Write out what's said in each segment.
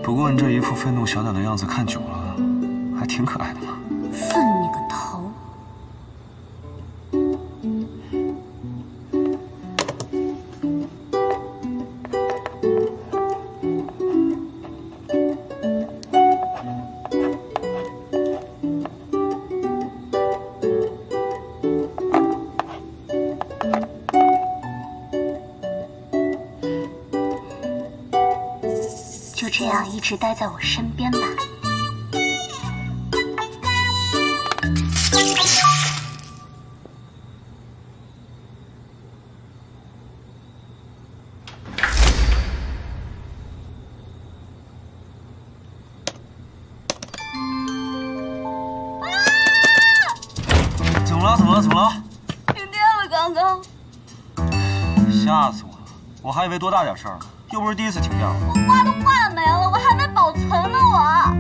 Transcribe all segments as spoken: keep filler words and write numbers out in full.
不过你这一副愤怒小鸟的样子，看久了还挺可爱的嘛。 愤你个头！就这样一直待在我身边吧。 怎么了？怎么了？怎么了？ 停电了，刚刚。 吓死我了！我还以为多大点事儿呢，又不是第一次停电了。 我花都换没了，我还没保存呢，我。啊！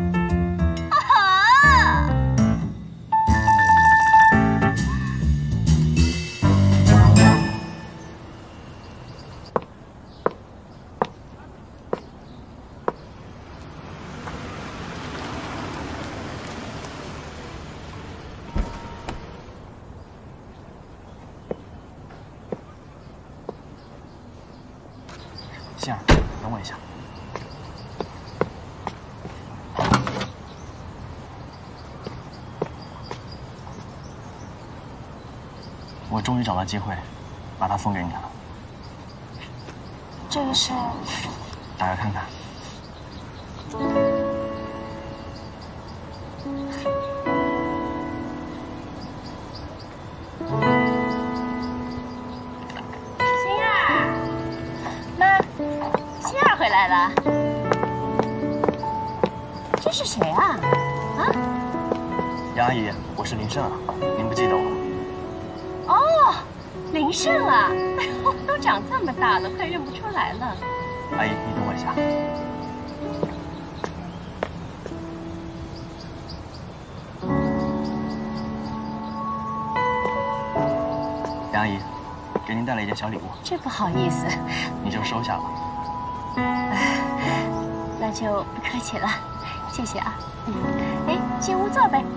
杏儿，等我一下。我终于找到机会，把它送给你了。 这个是？ 打开看看。 心儿，妈，心儿回来了。这是谁啊？啊？ 杨阿姨，我是林胜啊，您不记得我吗？ 哦，林胜啊！哎呦，都长这么大了，快认不出来了。 阿姨，你等我一下。杨阿姨，给您带了一件小礼物。 这不好意思， 你就收下吧。 那就不客气了，谢谢啊。嗯，哎，进屋坐呗。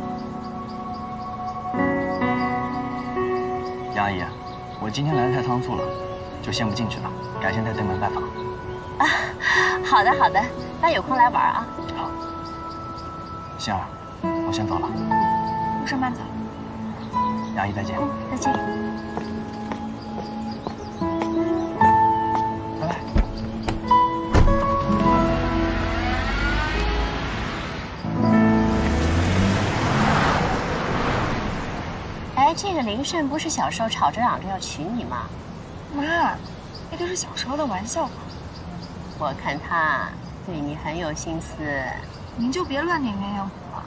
杨阿姨，我今天来的太仓促了，就先不进去了，改天再登门拜访。 啊，好的好的，那有空来玩啊。 好，杏儿，我先走了。 路上慢走。 杨阿姨再见。 嗯，再见。 拜拜。 哎，这个林胜不是小时候吵着嚷着要娶你吗？ 妈，那都是小时候的玩笑吧？ 我看他对你很有心思。 您就别乱念鸳鸯谱了。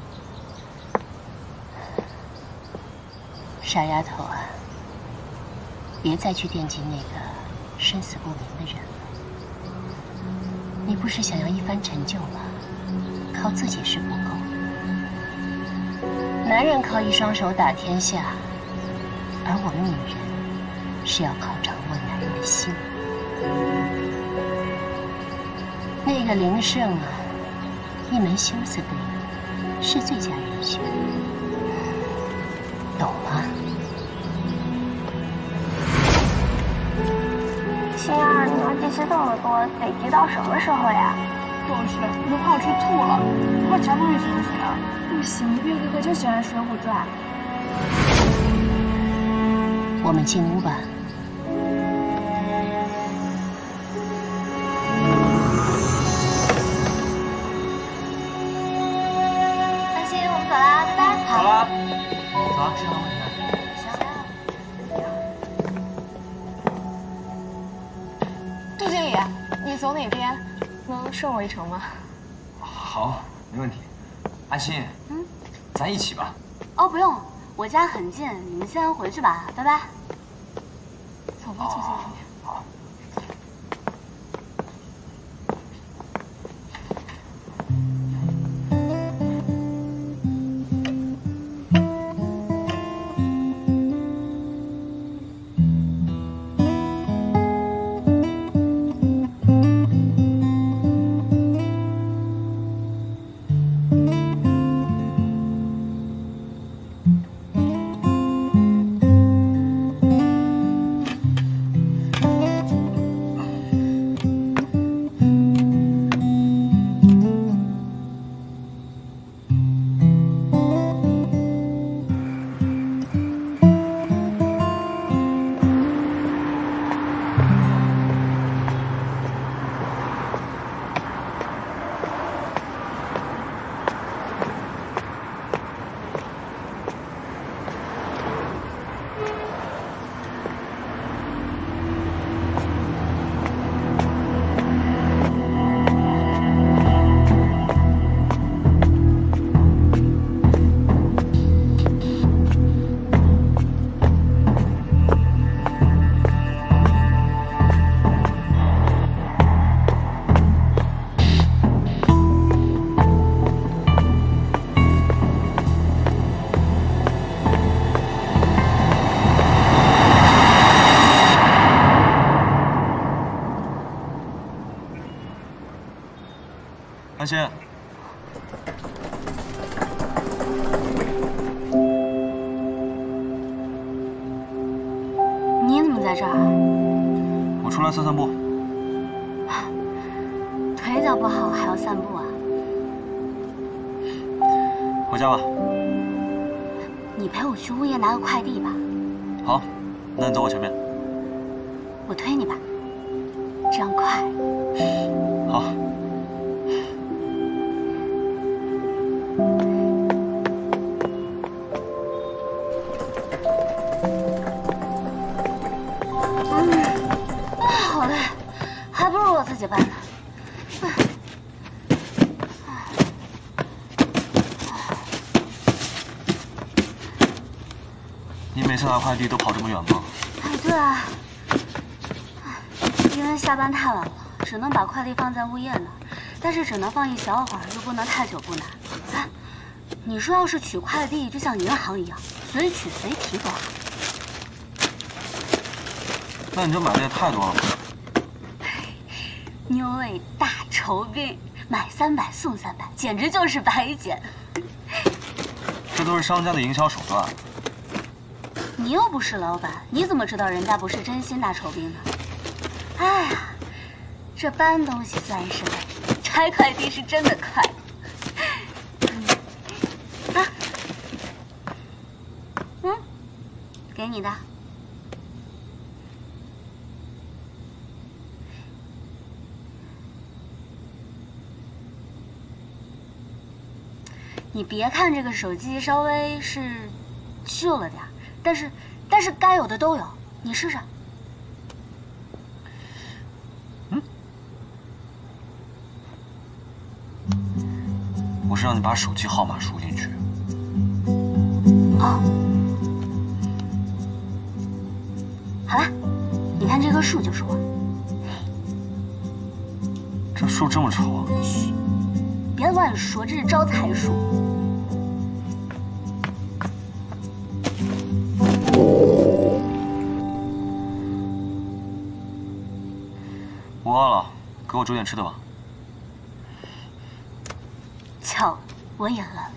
傻丫头啊，别再去惦记那个生死不明的人了。你不是想要一番成就吗？靠自己是不够。男人靠一双手打天下，而我们女人是要靠掌握男人的心。那个林胜啊，一门心思对你是最佳人选，懂吗？ 心儿，你要记性这么多，得记到什么时候呀？就是，我都快要吃吐了。快讲东西行不行啊？不行，月哥哥就喜欢《水浒传》。 我们进屋吧。 安心，我们走啦，拜拜。 好了，走啊，先让我一下。 杜经理，你走哪边？能顺我一程吗？ 好，没问题。安心，嗯，咱一起吧。 哦，不用，我家很近，你们先回去吧，拜拜。 走吧，杜经理。 好。 安心。 你怎么在这儿？ 我出来散散步。 腿脚不好还要散步啊？ 回家吧。 你陪我去物业拿个快递吧。 好，那你走我前面。 我推你吧，这样快。 好。 嗯，好累，还不如我自己搬呢。 你每次拿快递都跑这么远吗？ 哎，对啊，因为下班太晚了，只能把快递放在物业那儿，但是只能放一小会儿，又不能太久不拿。哎，你说要是取快递，就像银行一样，随取随提多好。 那你这买的也太多了吧？ 妞味大酬宾，买三百送三百，简直就是白捡。 这都是商家的营销手段。 你又不是老板，你怎么知道人家不是真心大酬宾呢？哎呀，这搬东西虽然是累，拆快递是真的快。啊，嗯，给你的。你别看这个手机稍微是旧了点儿，但是但是该有的都有，你试试。 嗯，我是让你把手机号码输进去。 哦，好了，你看这棵树就是我。 这树这么丑啊！ 嘘，别乱说，这是招财树。 我饿了，给我煮点吃的吧。 巧了，我也饿了。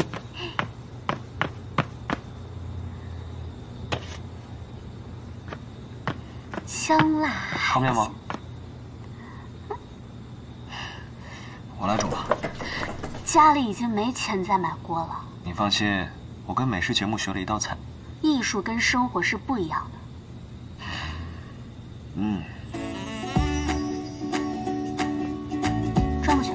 香辣泡面吗？我来煮吧。 家里已经没钱再买锅了。 你放心，我跟美食节目学了一道菜。 艺术跟生活是不一样的。 嗯。 转过去。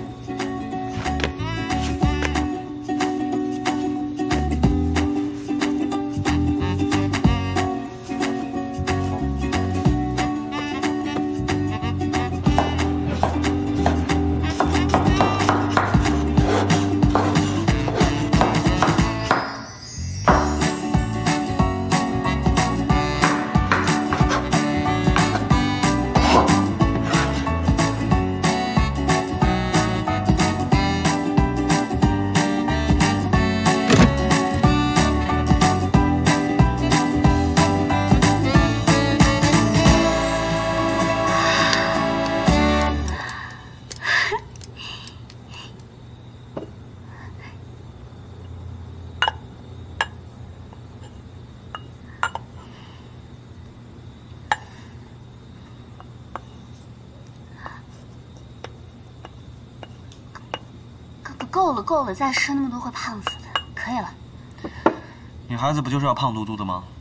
够了够了，再吃那么多会胖死的。可以了。 女孩子不就是要胖嘟嘟的吗？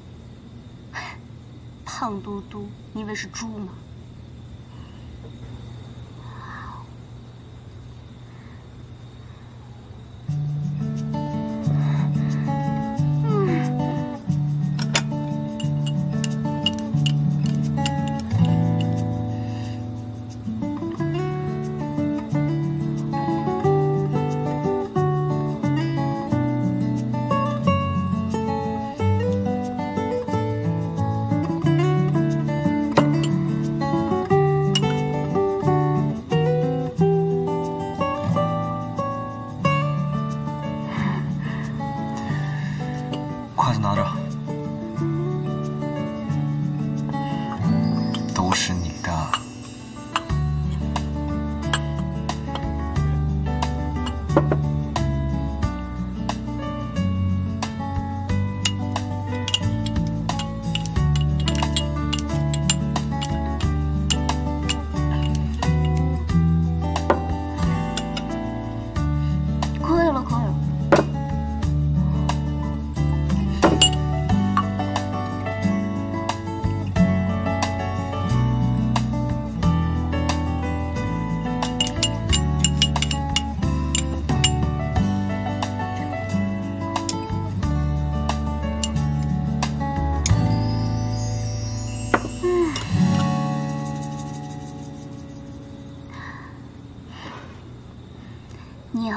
胖嘟嘟，你以为是猪吗？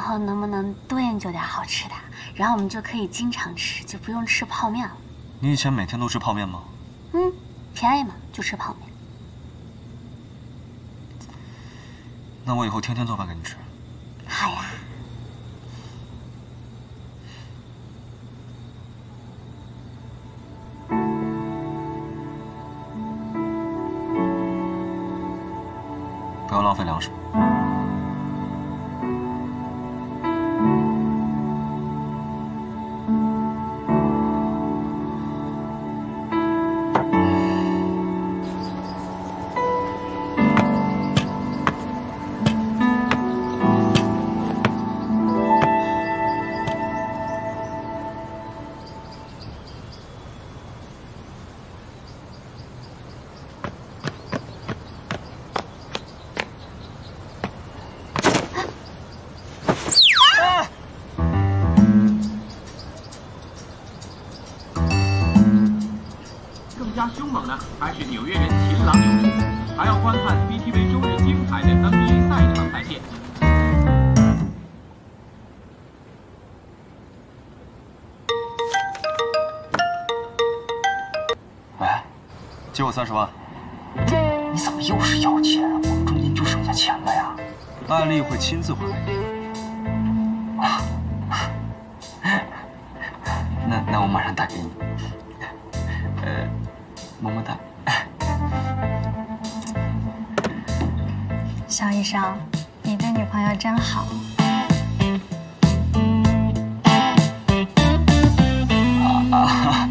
后能不能多研究点好吃的，然后我们就可以经常吃，就不用吃泡面了。 你以前每天都吃泡面吗？ 嗯，便宜嘛，就吃泡面。 那我以后天天做饭给你吃。 好呀。 不要浪费粮食。 凶猛的还是纽约人秦朗有术，还要观看 B T V 周日精彩的 N B A 赛场再现。 喂，借我三十万。 你怎么又是要钱？我们中间就剩下钱了呀。 艾丽会亲自还给你。 那那我马上打给你。呃。么么哒， 肖医生，你对女朋友真好。 啊啊！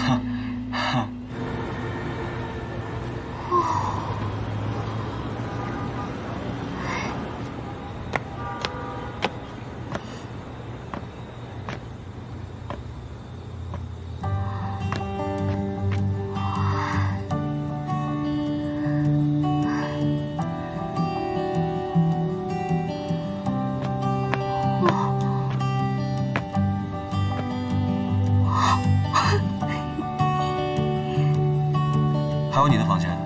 还有你的房间。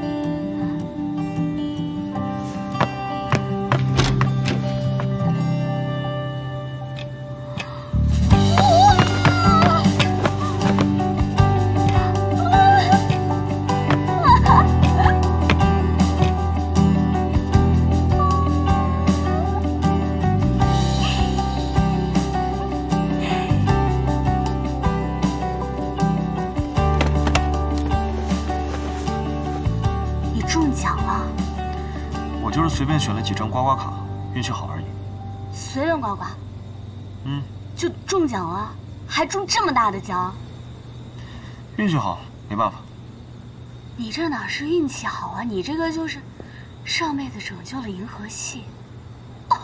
就是随便选了几张刮刮卡，运气好而已。 随便刮刮， 嗯， 就中奖了，还中这么大的奖。 运气好，没办法。 你这哪是运气好啊？你这个就是上辈子拯救了银河系。哦，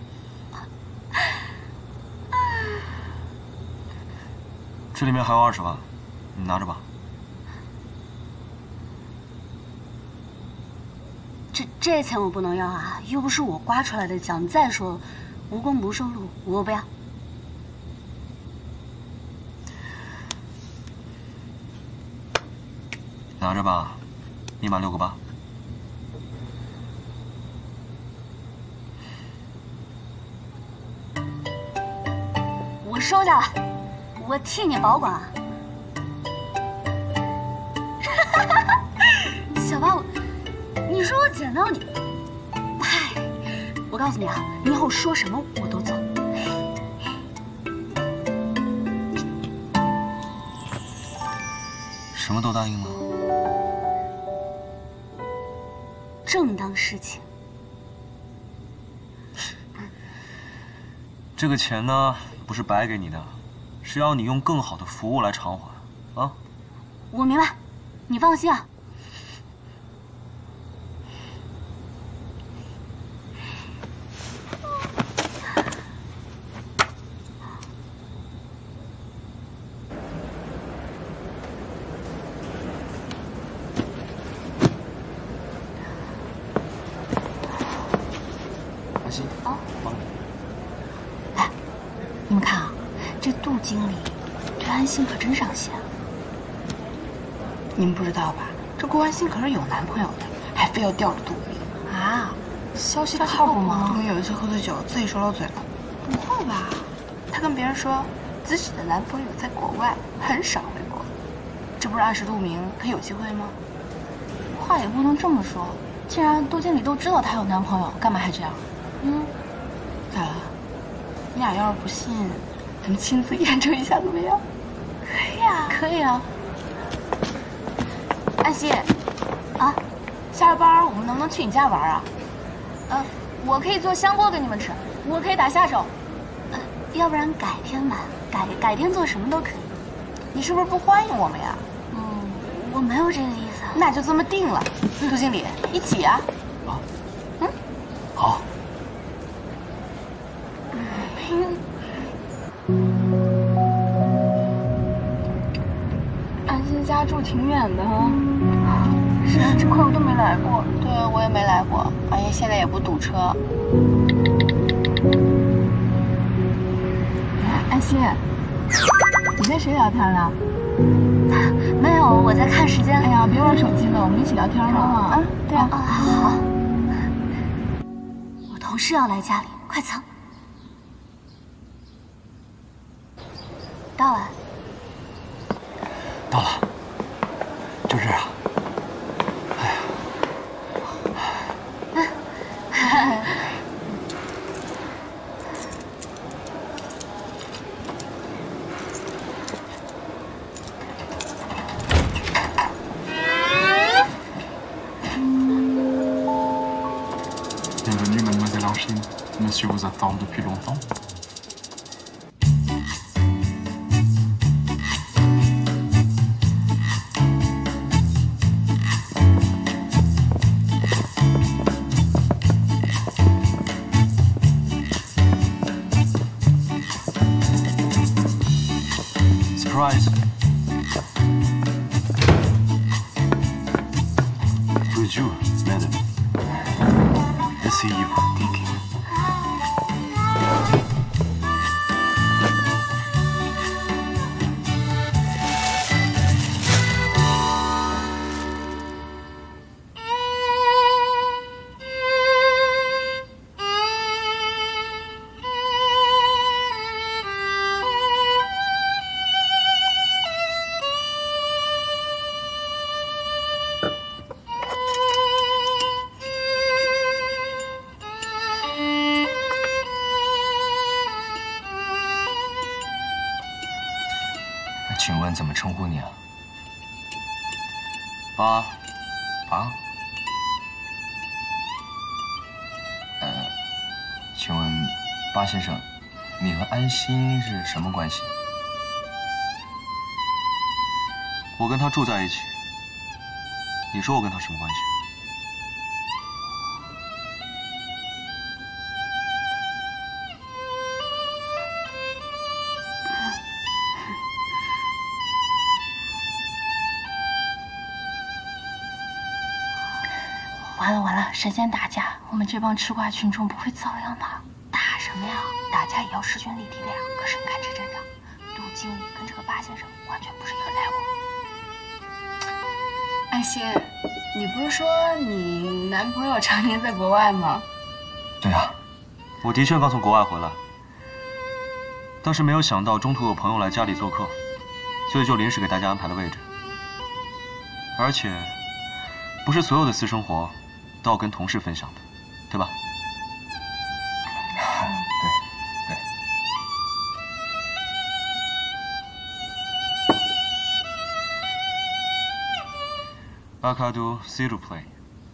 这里面还有二十万，你拿着吧。 这这钱我不能要啊，又不是我刮出来的奖。再说，无功不受禄，我不要。 拿着吧，密码六个八。 我收下了，我替你保管。小八，我。你说我捡到你，嗨！我告诉你啊，你以后说什么我都走。 什么都答应吗？ 正当事情。 这个钱呢，不是白给你的，是要你用更好的服务来偿还，啊？ 我明白，你放心啊。 啊， 忙。哎，你们看啊，这杜经理对安心可真上心。 你们不知道吧？这顾安心可是有男朋友的，还非要吊着杜明啊！消息靠谱吗？杜明有一次喝醉酒，自己说漏嘴了， 不会吧？她跟别人说，自己的男朋友在国外，很少回国，这不是暗示陆明她有机会吗？ 话也不能这么说，既然杜经理都知道她有男朋友，干嘛还这样？嗯， 咋了？你俩要是不信，咱们亲自验证一下怎么样？ 可以啊，可以啊。 安西，啊，下了班我们能不能去你家玩啊？ 呃，我可以做香锅给你们吃，我可以打下手。 呃，要不然改天吧，改改天做什么都可以。 你是不是不欢迎我们呀？ 嗯，我没有这个意思。 那就这么定了，杜经理，一起呀、 啊？啊， 嗯， 好。 安心家住挺远的哈。 是啊，这块我都没来过。对，我也没来过。哎呀，现在也不堵车。 安心，你跟谁聊天呢？ 没有，我在看时间。 哎呀，别玩手机了，我们一起聊天嘛。 啊，对啊。 啊，好。我同事要来家里，快走。到了。 到了。就这样。哎呀。 Bienvenue, mademoiselle Anchine. Monsieur vous attend depuis longtemps. Surprise. Bonjour, madame. Asseyez-vous. Thank you. 那请问怎么称呼你啊？八， 啊？ 呃，请问八先生，你和安心是什么关系？我跟他住在一起。你说我跟他什么关系？ 完了完了，神仙打架，我们这帮吃瓜群众不会遭殃的。 打什么呀？打架也要势均力敌的呀。可是你看这阵仗，杜经理跟这个八先生完全不是一个 level。 安心，你不是说你男朋友常年在国外吗？ 对啊，我的确刚从国外回来，但是没有想到中途有朋友来家里做客，所以就临时给大家安排了位置。而且，不是所有的私生活都要跟同事分享的，对吧？ 对，对。 Bakadu see to play。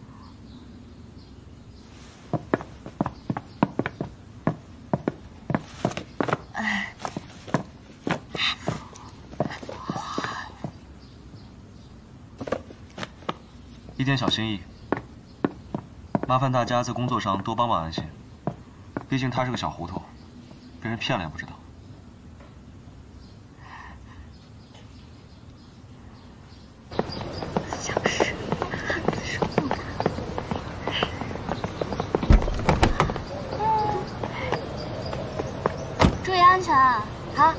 一点小心意，麻烦大家在工作上多帮帮安心，毕竟他是个小糊涂，被人骗了也不知道。 像是手这么大。注意安全啊！好。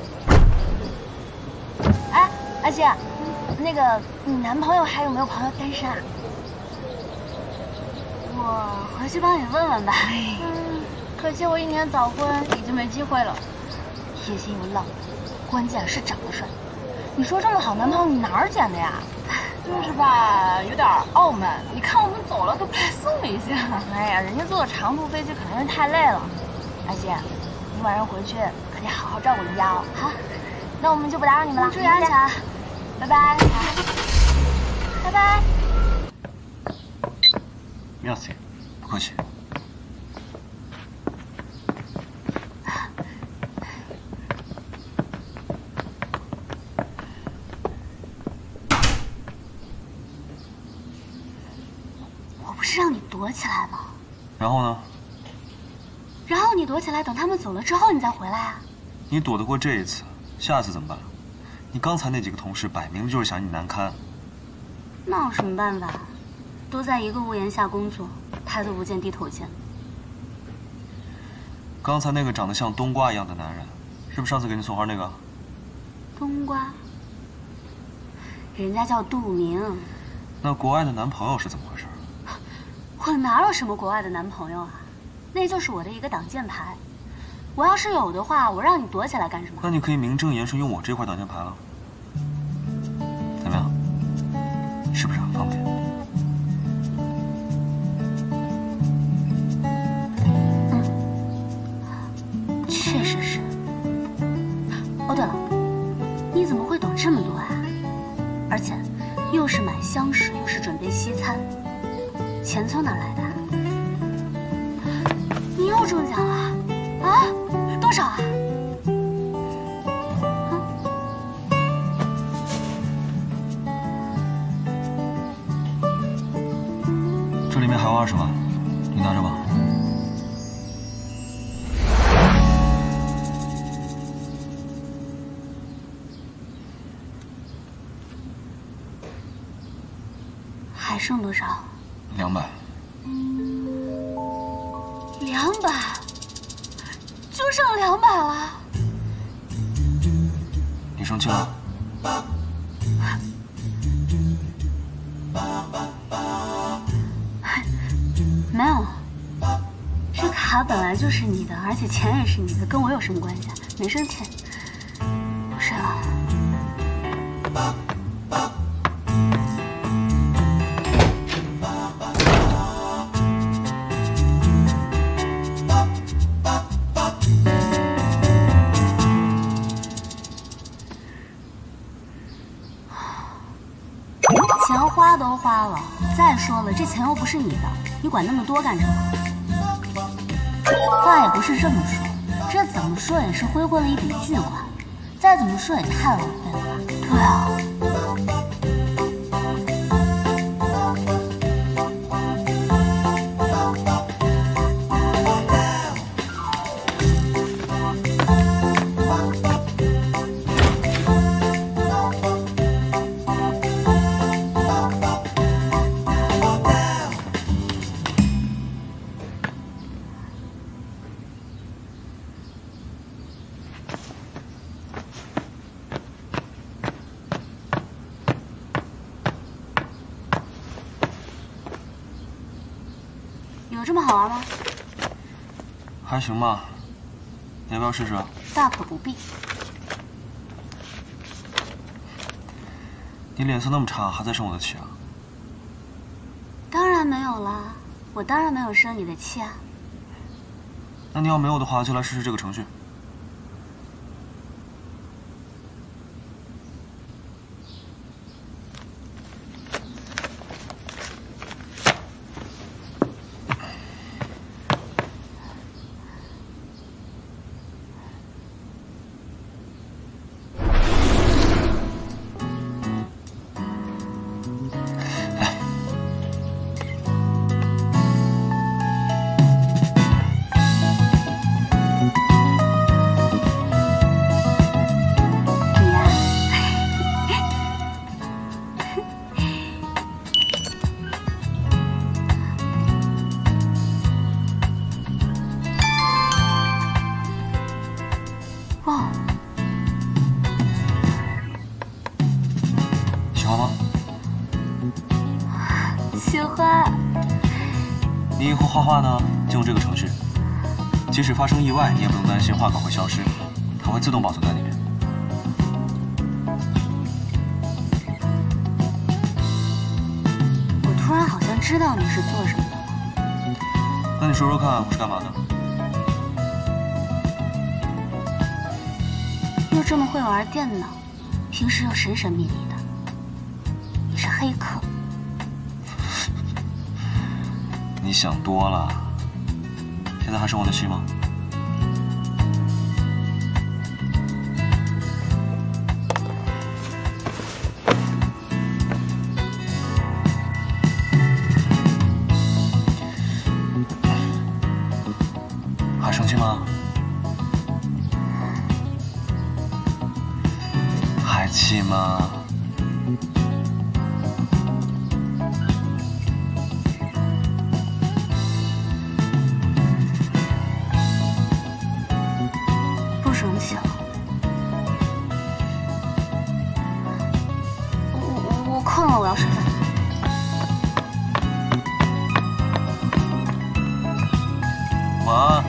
哎，安心，那个你男朋友还有没有朋友单身啊？我回去帮你问问吧。嗯， 可惜我一年早婚，已经没机会了。 野心又浪，关键是长得帅。你说这么好男朋友你哪儿捡的呀？就是吧，有点傲慢。你看我们走了都不来送一下。哎呀，人家坐长途飞机可能是太累了。阿姐，你晚上回去可得好好照顾人家哦。好，那我们就不打扰你们了，注意安全，拜拜。拜拜。 Merci， 不客气。 我不是让你躲起来吗？ 然后呢？ 然后你躲起来，等他们走了之后你再回来啊。 你躲得过这一次，下次怎么办？你刚才那几个同事摆明了就是想你难堪。 那有什么办法？都在一个屋檐下工作，抬头不见低头见。 刚才那个长得像冬瓜一样的男人，是不是上次给你送花那个？ 冬瓜，人家叫杜明。 那国外的男朋友是怎么回事？ 我哪有什么国外的男朋友啊？那就是我的一个挡箭牌。我要是有的话，我让你躲起来干什么？ 那你可以名正言顺用我这块挡箭牌了。怎么样？是不是很方便？ 嗯，确实是。哦，对了，你怎么会懂这么多啊？而且，又是买香水，又是准备西餐，钱从哪来的？你又中奖了？啊？多少啊？ 这里面还有二十万，你拿着吧。 还剩多少？ 两百。 两百？就剩两百了？ 你生气了？ 没有，这卡本来就是你的，而且钱也是你的，跟我有什么关系啊？没生气。不睡了。钱花都花了，再说了，这钱又不是你的，你管那么多干什么？话也不是这么说，这怎么说也是挥霍了一笔巨款，再怎么说也太浪费了吧？对啊。有这么好玩吗？ 还行吧，你要不要试试？ 大可不必。 你脸色那么差，还在生我的气啊？ 当然没有啦，我当然没有生你的气啊。 那你要没有的话，就来试试这个程序。 哇，喜欢吗？ 喜欢。 你以后画画呢，就用这个程序。 即使发生意外，你也不用担心画稿会消失，它会自动保存在里面。 我突然好像知道你是做什么的了。 那你说说看，我是干嘛的？ 又这么会玩电脑，平时又神神秘秘的，你是黑客。 你想多了。现在还生我的气吗？还生气吗？还气吗？ 不生气了。我我我困了，我要睡觉。 晚安。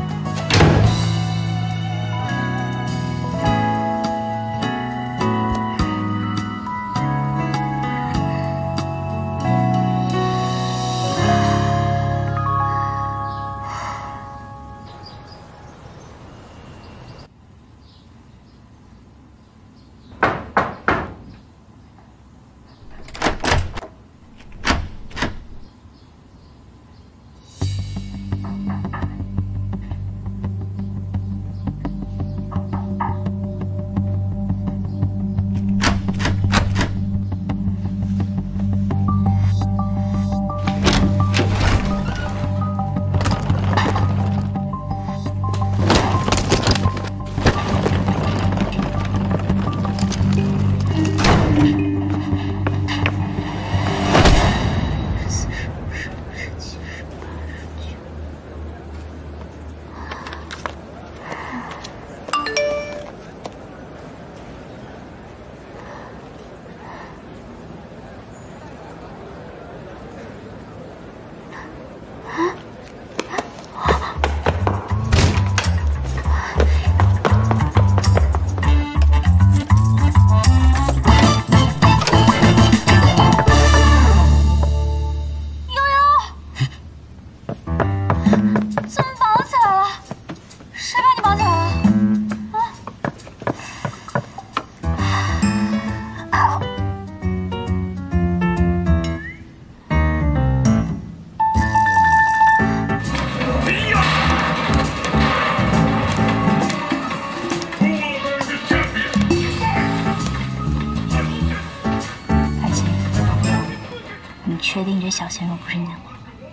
确定这小鲜肉不是你的吗？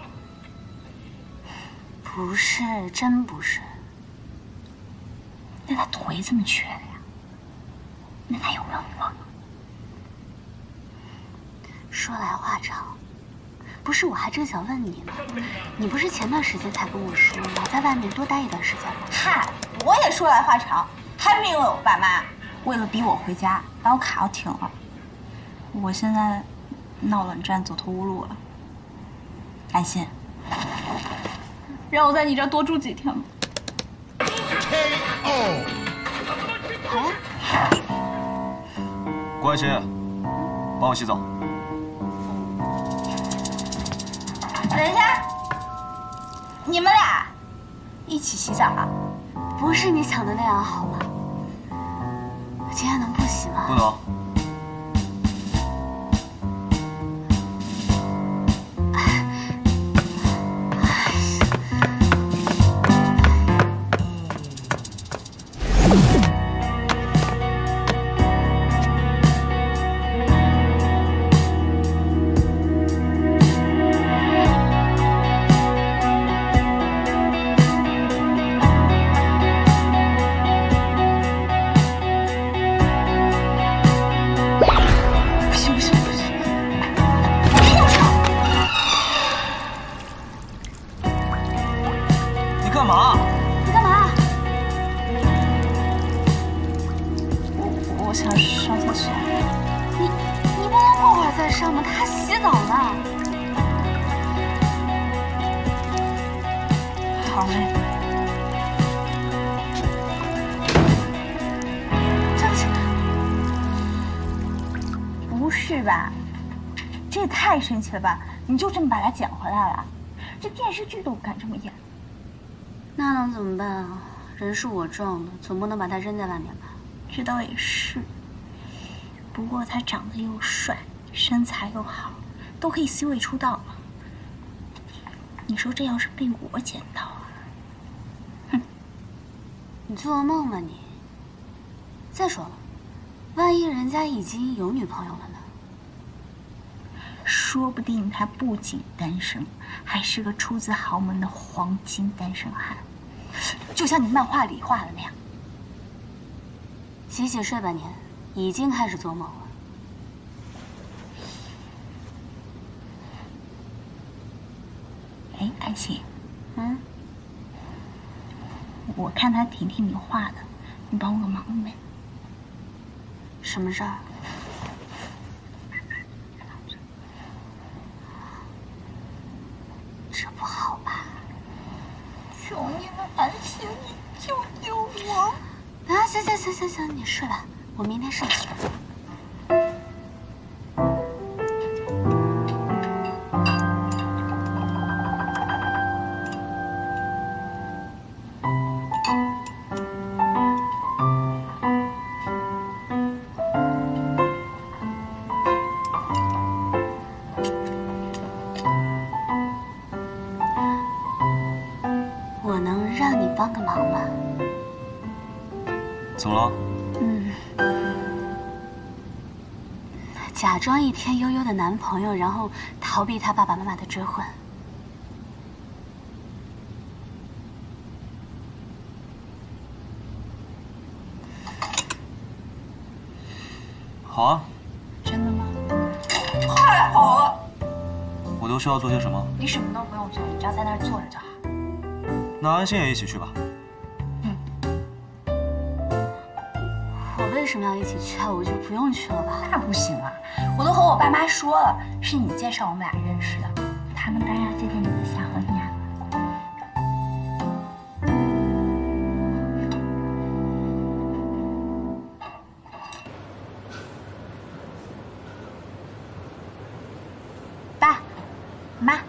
不是，真不是。那他腿怎么瘸的呀？那他有没有忘？说来话长，不是，我还正想问你呢。你不是前段时间才跟我说要在外面多待一段时间吗？ 嗨，我也说来话长，还不因为我爸妈为了逼我回家，把我卡要停了。我现在闹冷战，走投无路了。安心，让我在你这儿多住几天吧。 好呀。 郭爱新，帮我洗澡。 等一下，你们俩一起洗澡啊？ 不是你想的那样，好吗？我今天能不洗吗？ 不能。 吧？这也太神奇了吧！你就这么把他捡回来了？这电视剧都不敢这么演。 那能怎么办啊？人是我撞的，总不能把他扔在外面吧？ 这倒也是。不过他长得又帅，身材又好，都可以 C 位出道了。你说这要是被我捡到啊？哼！ 你做梦吧你！再说了，万一人家已经有女朋友了呢？ 说不定他不仅单身，还是个出自豪门的黄金单身汉，就像你漫画里画的那样。 洗洗睡吧你，已经开始做梦了。 哎，安心， 嗯， 我看他婷婷你画的，你帮我个忙呗。 什么事儿？这不好吧？ 求你了，安心，你救救我！ 啊，行行行行行，你睡吧，我明天上去。我能让你帮个忙吗？ 怎么了？ 嗯，假装一天悠悠的男朋友，然后逃避他爸爸妈妈的追婚。 好啊。 真的吗？太好了！ 我都需要做些什么？ 你什么都不用做，你只要在那儿坐着就好。 那安心也一起去吧。 我为什么要一起去啊？我就不用去了吧？ 那不行啊！我都和我爸妈说了，是你介绍我们俩认识的，他们当然要接见你的夏和雅。爸，妈。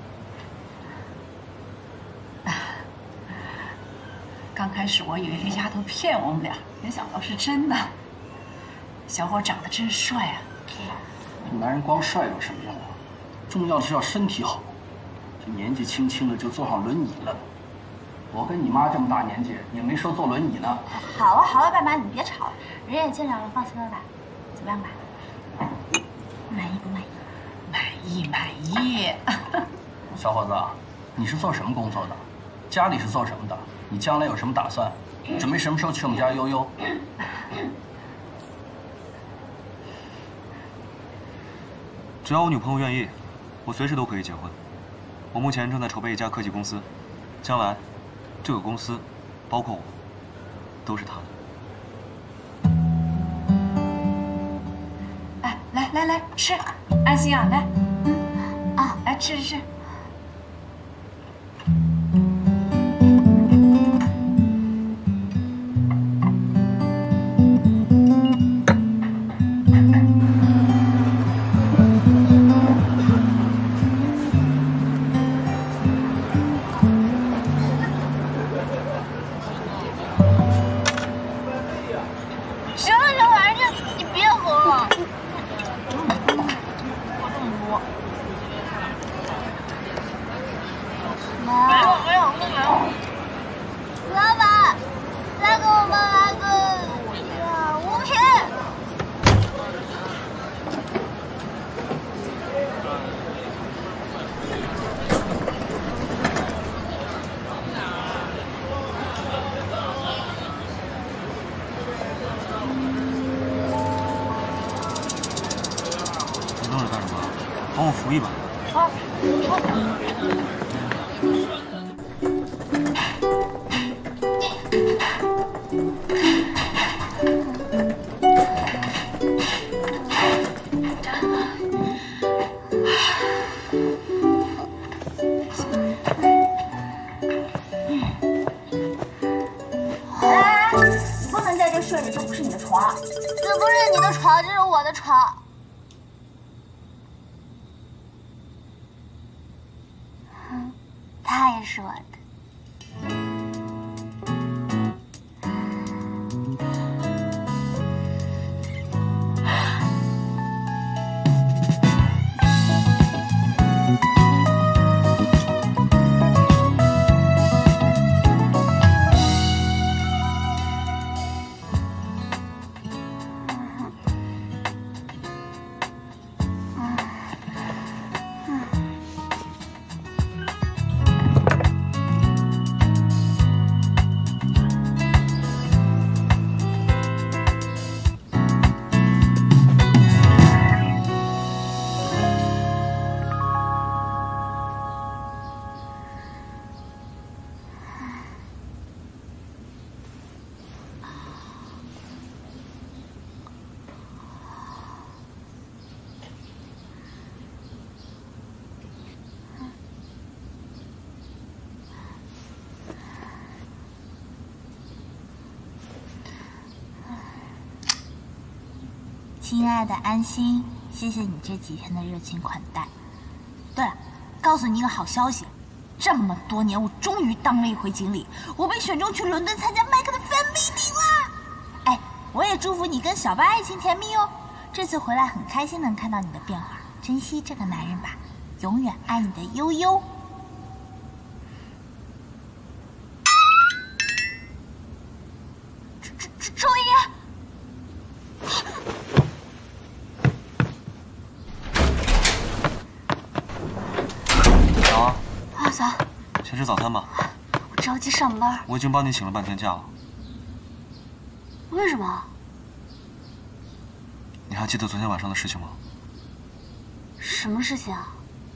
刚开始我以为这丫头骗我们俩，没想到是真的。小伙长得真帅啊！ 这男人光帅有什么用啊？重要的是要身体好。这年纪轻轻的就坐上轮椅了。我跟你妈这么大年纪，也没说坐轮椅呢。 好了好了，爸妈你别吵了，人也见着了，放心了吧？怎么样吧？满意不满意？ 满意满意。 小伙子，你是做什么工作的？家里是做什么的？你将来有什么打算？准备什么时候去我们家悠悠？ 只要我女朋友愿意，我随时都可以结婚。我目前正在筹备一家科技公司，将来这个公司，包括我，都是她的。 哎，来来来，吃，安心啊，来，嗯，啊，来吃吃吃。 帮我扶一把。 好，来，你不能在这睡着，这不是你的床。 这不是你的床，这是我的床。 是我的。 亲爱的安心，谢谢你这几天的热情款待。对了，告诉你一个好消息，这么多年我终于当了一回经理，我被选中去伦敦参加麦克的 fan meeting 啦！哎，我也祝福你跟小白爱情甜蜜哦。这次回来很开心能看到你的变化，珍惜这个男人吧，永远爱你的悠悠。注注注注意！ 阿嫂， 先吃早餐吧。 我着急上班。 我已经帮你请了半天假了。 为什么？ 你还记得昨天晚上的事情吗？ 什么事情啊？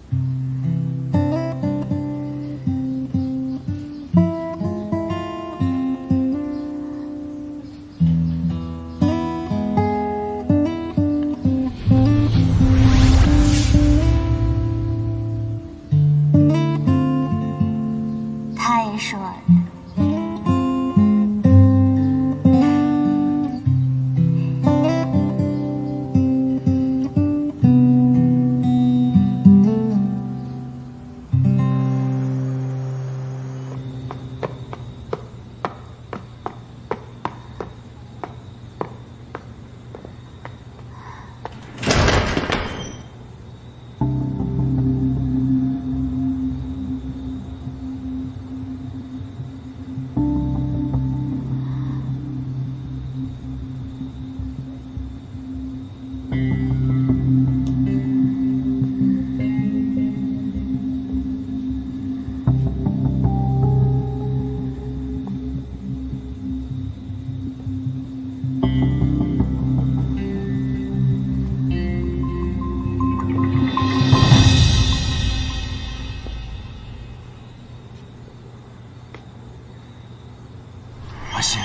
安心，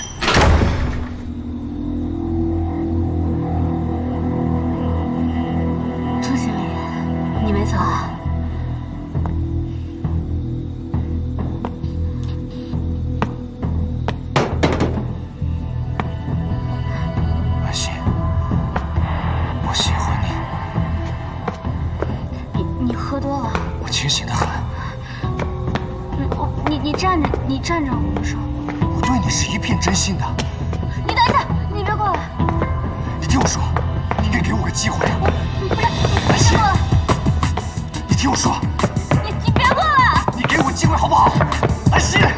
周经理，你没走啊？ 安心，我喜欢你。你你喝多了？ 我清醒得很。 我你你站着，你站着，我们说。 我对你是一片真心的。 你等一下，你别过来！ 你听我说，你应该给我个机会。 我不是，你别过来！ 你听我说， 你你别过来！ 你给我机会好不好？安心。